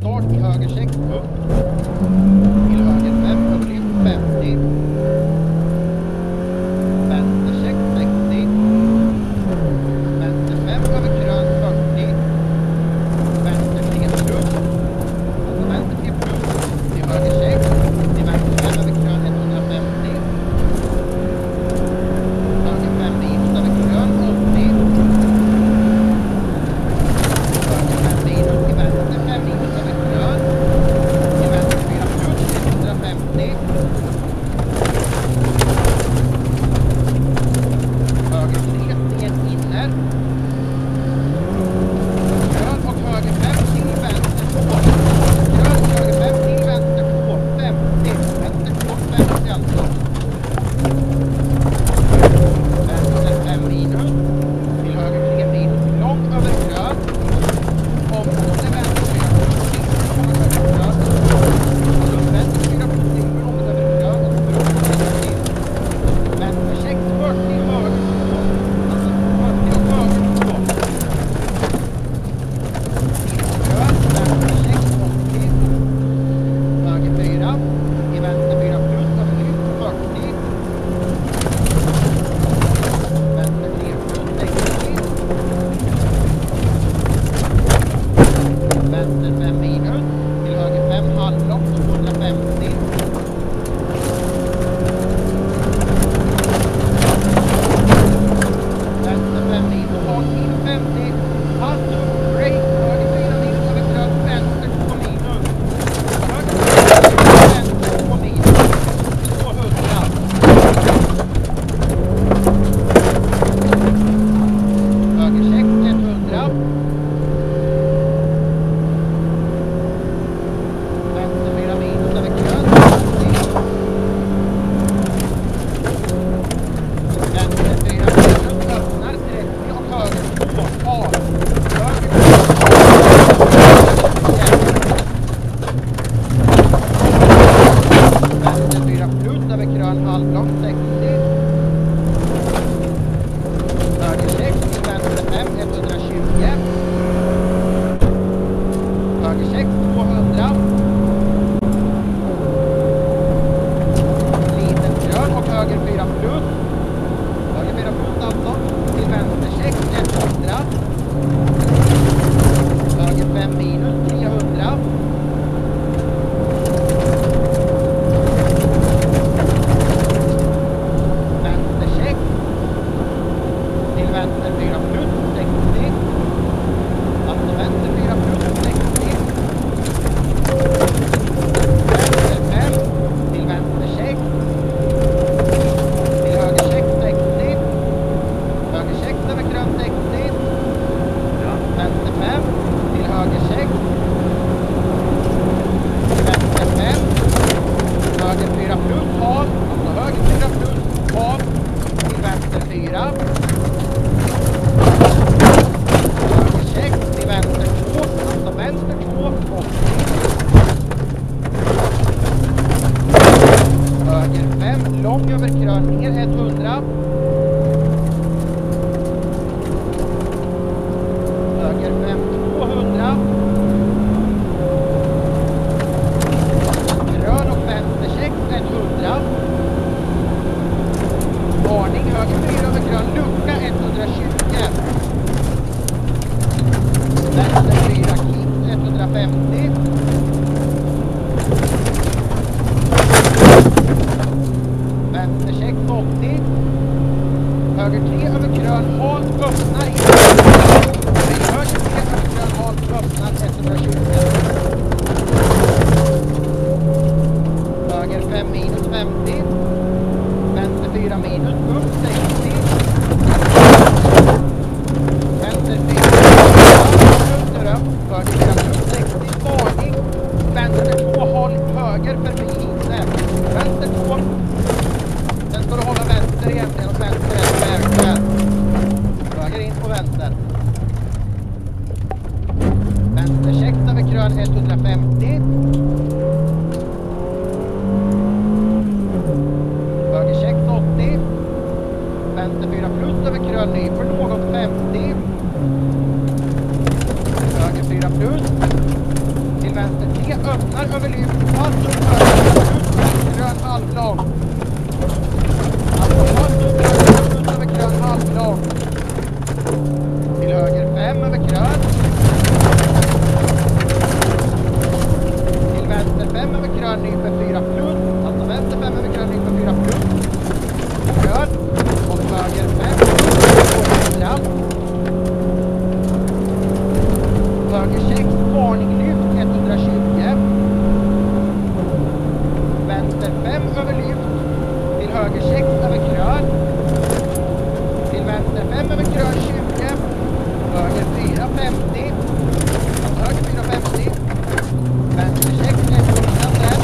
start i höger 6 upp. Till höger 5 över lyft 50. Vänster 6 60. Vänster 5 över krön 40. Vänster 3 plus. Alltså vänster 3 plus. Till höger 6. Till vänster 5 över krön 150. Höger 5 minus över krön 80. Höger 5 minus till vänster 5 minus över krön. Till vänster 4 plus 150. Höger 3 ner inner. Krön och höger 5 till vänster 2. Krön och höger 5 till vänster 2. 50. Vänster 2 50 alltså. Vänster 5 minus. Till höger 3 minus. Långt över krön. Område vänster 4 plus. Långt över krön. Plus vänster 4 plus. Långt över krön. Vänster 6 40 höger 2. Alltså 40 och höger 2. Krön. Vänster 6 80. Höger 4. Till vänster 4 plus. Över lyft 40. Vänster 3 plus 60. Vänster 5 minus. Till höger 5 halvlopp 250. Vänster 5 minus. Håll in 50. Pass upp. Break. Höger 4 minus över krön. Vänster 2 minus. Höger 4 minus. Vänster 2 minus. 200. Höger 6 100. Vänster 4 minus över krön 50. Vänster 4 minus öppnar 30 och höger 2 av. Höger 2. Vänster 4 plus över krön halvlång 60. Höger 6 till vänster 5 120. Höger 6 200. Liten krön och höger 4 plus. Höger 4 plus alltså. Till vänster 6 100. Höger 5 minus 300. Vänster 6. Till vänster 4 plus 60. Alltså vänster 4 plus 60. Vänster 5. Till vänster 6. Till höger 6 60. Höger 6 över krön 60. Vänster 5. Till höger 6. Till vänster 5. Höger 4 plus av. Alltså höger 4 plus av. Till vänster 4. Höger 6 till vänster 2. Alltså vänster 2 och höger 5 lång över krön ner 100. Höger 5 200. Krön och vänster 6 100. Varning höger 4 över krön lucka 120. Vänster 4 klipp 150. Vänster 6 80. Höger 3 över krön halt öppnar in. Höger 3 över krön halt öppnar 120. Höger 5 minus 50. Vänster 4 minus upp 60. Vänster 4 höger 4 plus 60. Varning. Vänster 2 håll höger förbi inte. Vänster 2. Sen ska du hålla vänster egentligen och vänster är på väg. Höger in på vänster. Vänster 6 över krön 150. Höger 6 80. Vänster 4 plus över krön ny för något 50. Höger 4 plus. Till vänster Vänster 3 öppnar över lyft. Pass upp höger. Grön halvlång. Alltså pass upp höger över grön halvlång. Till höger 5 över grön. Till vänster 5 över grön nyper 4 plus. Alltså vänster 5 över grön nyper 4 plus. Grön. Och höger 5. Höger 6, varning lyft 120. Vänster 5 över lyft. Till höger 6 över grön. Till vänster 5 över grön 20. Höger 4, 50. Alltså höger 4, 50. Vänster 6, 105.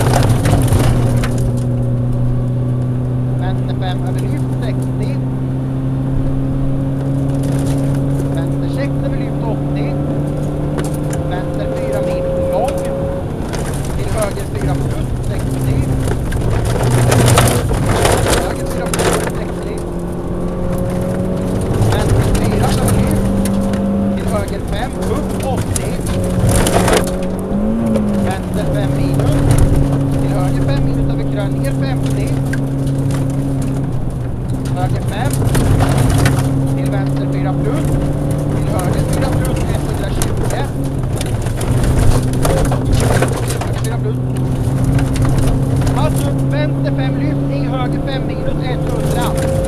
Vänster 5 över lyft 60. Vänster 6 över lyft 80. Vänster 4 minus lång. Till höger 4 plus 60. Höger 4 plus 60. Vänster 4 över lyft. Till höger 5 upp 80. Vänster 5 minus. Till höger 5 minus över grön ner 50. Höger 5. Till vänster 4 plus. Till höger 4 plus 120. Höger 4 plus. Pass upp vänster 5 lyft i höger 5 minus 100.